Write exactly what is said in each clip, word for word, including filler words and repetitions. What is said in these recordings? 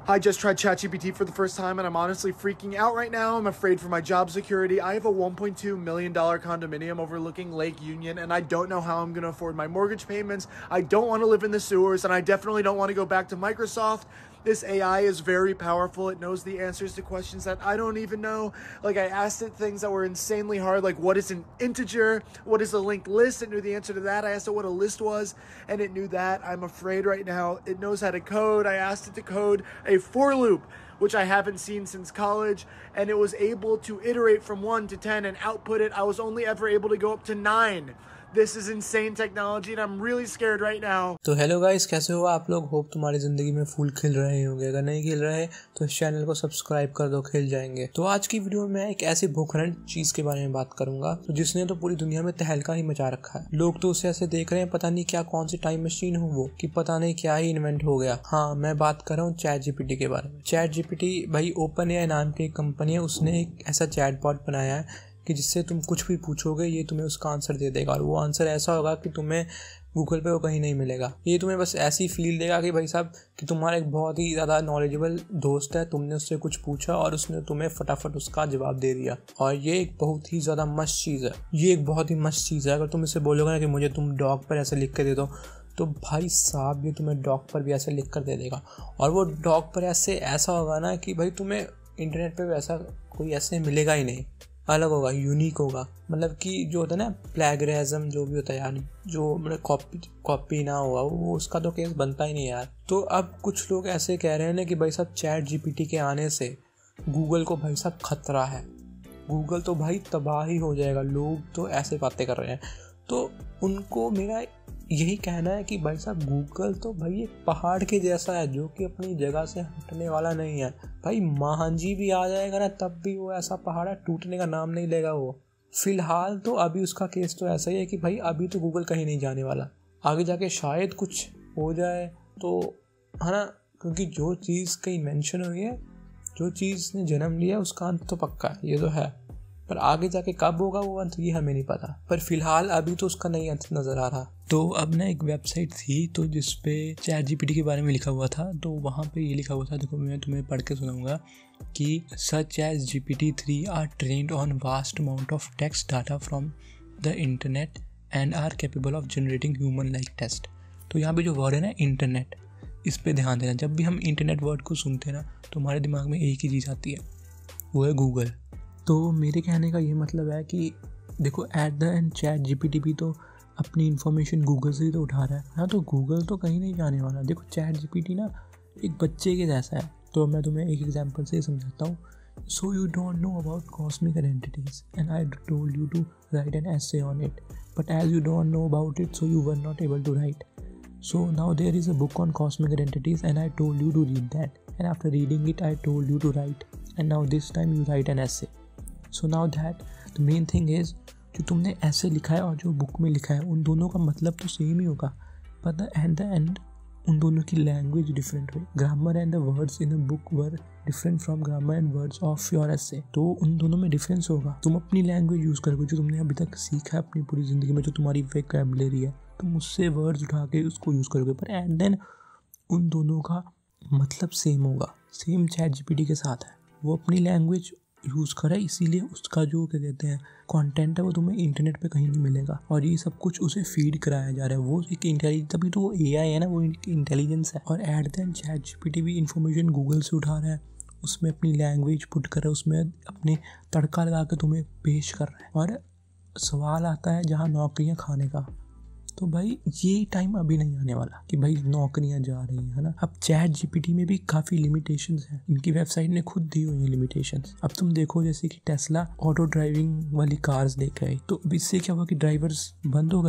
I just tried ChatGPT for the first time and I'm honestly freaking out right now. I'm afraid for my job security. I have a one point two million dollars condominium overlooking Lake Union and I don't know how I'm going to afford my mortgage payments. I don't want to live in the sewers and I definitely don't want to go back to Microsoft. This A I is very powerful. It knows the answers to questions that I don't even know. Like I asked it things that were insanely hard, like what is an integer? What is a linked list? It knew the answer to that. I asked it what a list was and it knew that. I'm afraid right now it knows how to code. I asked it to code a for loop, which I haven't seen since college, and it was able to iterate from one to ten and output it. I was only ever able to go up to nine. This is insane technology and I'm really scared right now. तो hello guys, कैसे हो आप लोग? Hope तुम्हारी ज़िंदगी में फूल खिल रहे होंगे। अगर नहीं खिल रहे तो इस चैनल को सब्सक्राइब कर दो, खिल जाएंगे। तो आज की वीडियो में मैं एक ऐसी भूखरंड चीज़ के बारे में बात करूंगा तो जिसने तो पूरी दुनिया में तहलका ही मचा रखा है। लोग तो उसे ऐसे देख रहे हैं पता नहीं क्या कौन सी टाइम मशीन हो वो, कि पता नहीं क्या ही इन्वेंट हो गया। हाँ, मैं बात कर रहा हूँ चैट जीपीटी के बारे में। चैट जीपीटी भाई ओपन एआई नाम की एक कंपनी है, उसने एक ऐसा चैट बॉट बनाया है कि जिससे तुम कुछ भी पूछोगे ये तुम्हें उसका आंसर दे देगा, और वो आंसर ऐसा होगा कि तुम्हें गूगल पे वो कहीं नहीं मिलेगा। ये तुम्हें बस ऐसी फील देगा कि भाई साहब कि तुम्हारा एक बहुत ही ज़्यादा नॉलेजेबल दोस्त है, तुमने उससे कुछ पूछा और उसने तुम्हें फटाफट उसका जवाब दे दिया। और ये एक बहुत ही ज़्यादा मस्त चीज़ है, ये एक बहुत ही मस्त चीज़ है। अगर तुम इससे बोलोगे ना कि मुझे तुम डॉग पर ऐसे लिख कर दे दो, तो भाई साहब ये तुम्हें डॉग पर भी ऐसे लिख कर दे देगा। और वो डॉग पर ऐसे ऐसा होगा ना कि भाई तुम्हें इंटरनेट पर वैसा कोई ऐसे मिलेगा ही नहीं, अलग होगा, यूनिक होगा। मतलब कि जो होता है ना प्लेगरिज्म जो भी होता है यार, जो मतलब कॉपी कॉपी ना हुआ वो उसका तो केस बनता ही नहीं यार। तो अब कुछ लोग ऐसे कह रहे हैं ना कि भाई साहब चैट जीपीटी के आने से गूगल को भाई साहब खतरा है, गूगल तो भाई तबाह ही हो जाएगा। लोग तो ऐसे बातें कर रहे हैं। तो उनको मेरा यही कहना है कि भाई साहब गूगल तो भाई एक पहाड़ के जैसा है जो कि अपनी जगह से हटने वाला नहीं है। भाई महांजी भी आ जाएगा ना तब भी वो ऐसा पहाड़ है, टूटने का नाम नहीं लेगा वो। फिलहाल तो अभी उसका केस तो ऐसा ही है कि भाई अभी तो गूगल कहीं नहीं जाने वाला, आगे जाके शायद कुछ हो जाए तो, है ना, क्योंकि जो चीज़ का इन्वेंशन हुई है, जो चीज़ ने जन्म लिया उसका अंत तो पक्का है, ये तो है। पर आगे जाके कब होगा वो अंत ये हमें नहीं पता। पर फिलहाल अभी तो उसका नहीं अंत नज़र आ रहा। तो अब ना एक वेबसाइट थी तो जिसपे चैट जीपीटी के बारे में लिखा हुआ था, तो वहाँ पे ये लिखा हुआ था, देखो मैं तुम्हें पढ़ के सुनाऊंगा कि such as G P T three are trained on vast amount of text data from the internet and are capable of generating human like text. तो यहाँ पे जो वर्ड है ना इंटरनेट, इस पर ध्यान देना। जब भी हम इंटरनेट वर्ड को सुनते हैं ना तो हमारे दिमाग में एक ही चीज़ आती है, वो है गूगल। तो मेरे कहने का ये मतलब है कि देखो at the end ChatGPT भी तो अपनी इन्फॉर्मेशन गूगल से ही तो उठा रहा है ना, तो गूगल तो कहीं नहीं जाने वाला। देखो चैट जीपीटी ना एक बच्चे के जैसा है। तो मैं तुम्हें एक एग्जांपल से समझाता हूँ। So you don't know about cosmic identities and I told you to write an essay on it, but as you don't know about it so you were not able to write. So now there is a book on cosmic identities and I told you to read that, and after reading it I told you to write, and now this time you write an essay. So now that the main thing is, जो तुमने ऐसे लिखा है और जो book में लिखा है उन दोनों का मतलब तो सेम ही होगा, but the at the end उन दोनों की लैंग्वेज डिफरेंट हुई। Grammar and the words in a book were different from grammar and words of your essay. तो उन दोनों में डिफरेंस होगा। तुम अपनी लैंग्वेज यूज़ करोगे जो तुमने अभी तक सीखा है अपनी पूरी ज़िंदगी में, जो तुम्हारी वोकैबुलरी है, तुम उससे वर्ड्स उठा के उसको यूज़ करोगे, पर एट देन उन दोनों का मतलब सेम होगा। सेम चैट जीपीटी के साथ है, वो अपनी लैंग्वेज यूज़ करे, इसीलिए उसका जो क्या कहते हैं कंटेंट है वो तुम्हें इंटरनेट पे कहीं नहीं मिलेगा। और ये सब कुछ उसे फीड कराया जा रहा है। वो एक इंटेलिजेंस, तभी तो वो एआई है ना, वो इंटेलिजेंस है। और at the end ChatGPT भी इंफॉर्मेशन गूगल से उठा रहा है, उसमें अपनी लैंग्वेज पुट कर रहा है, उसमें अपने तड़का लगा के तुम्हें पेश कर रहा है। और सवाल आता है जहाँ नौकरियाँ खाने का, तो भाई ये टाइम अभी नहीं आने वाला कि भाई नौकरियां जा रही हैं, है ना। अब चैट जीपीटी में भी काफ़ी लिमिटेशंस हैं, इनकी वेबसाइट ने खुद दी हुई हैं लिमिटेशंस। अब तुम देखो जैसे कि टेस्ला ऑटो ड्राइविंग वाली कार्स लेकर आई, तो अब इससे क्या हुआ कि ड्राइवर्स बंद हो गए?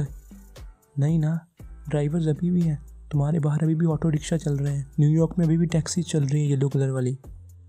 नहीं ना, ड्राइवर्स अभी भी हैं। तुम्हारे बाहर अभी भी ऑटो रिक्शा चल रहे हैं, न्यूयॉर्क में अभी भी टैक्सी चल रही है येलो कलर वाली।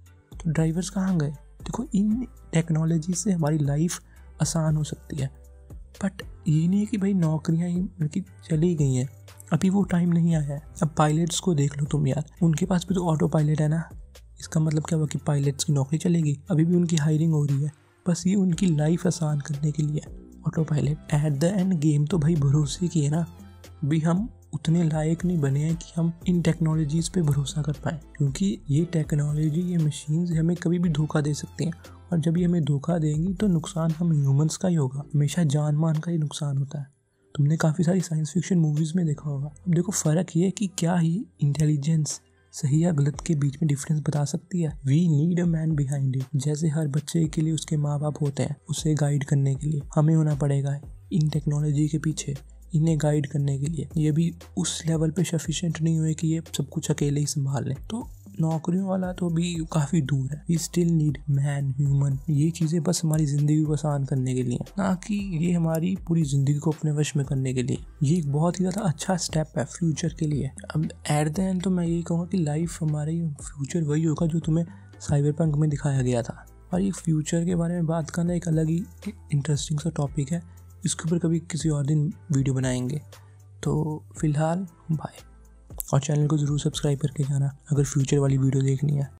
तो ड्राइवर्स कहाँ गए? देखो इन टेक्नोलॉजी से हमारी लाइफ आसान हो सकती है, बट ये नहीं है कि भाई नौकरियां ही उनकी चली गई हैं। अभी वो टाइम नहीं आया है। अब पायलट्स को देख लो तुम यार, उनके पास भी तो ऑटो पायलट है ना। इसका मतलब क्या हुआ कि पायलट्स की नौकरी चलेगी? अभी भी उनकी हायरिंग हो रही है, बस ये उनकी लाइफ आसान करने के लिए autopilot. At the end game तो भाई भरोसे की है ना। अभी हम उतने लायक नहीं बने हैं कि हम इन टेक्नोलॉजीज़ पे भरोसा कर पाएँ, क्योंकि ये टेक्नोलॉजी, ये मशीन्स हमें कभी भी धोखा दे सकती हैं, और जब ये हमें धोखा देंगी तो नुकसान हम ह्यूमंस का ही होगा। हमेशा जान मान का ही नुकसान होता है। तुमने काफ़ी सारी साइंस फिक्शन मूवीज़ में देखा होगा। अब देखो, फ़र्क ये है कि क्या ही इंटेलिजेंस सही या गलत के बीच में डिफरेंस बता सकती है। We need a man behind it. जैसे हर बच्चे के लिए उसके माँ बाप होते हैं, उसे गाइड करने के लिए हमें होना पड़ेगा इन टेक्नोलॉजी के पीछे, इन्हें गाइड करने के लिए। ये भी उस लेवल पे सफिशिएंट नहीं हुए कि ये सब कुछ अकेले ही संभाल लें। तो नौकरियों वाला तो भी काफ़ी दूर है। We still need man, human. ये चीज़ें बस हमारी ज़िंदगी को आसान करने के लिए, ना कि ये हमारी पूरी ज़िंदगी को अपने वश में करने के लिए। ये एक बहुत ही ज़्यादा अच्छा स्टेप है फ्यूचर के लिए। अब एट द एंड तो मैं यही कहूँगा कि लाइफ, हमारी फ्यूचर वही होगा जो तुम्हें साइबरपंक में दिखाया गया था। और ये फ्यूचर के बारे में बात करना एक अलग ही इंटरेस्टिंग सा टॉपिक है। इसके ऊपर कभी किसी और दिन वीडियो बनाएंगे। तो फिलहाल बाय, और चैनल को ज़रूर सब्सक्राइब करके जाना अगर फ्यूचर वाली वीडियो देखनी है।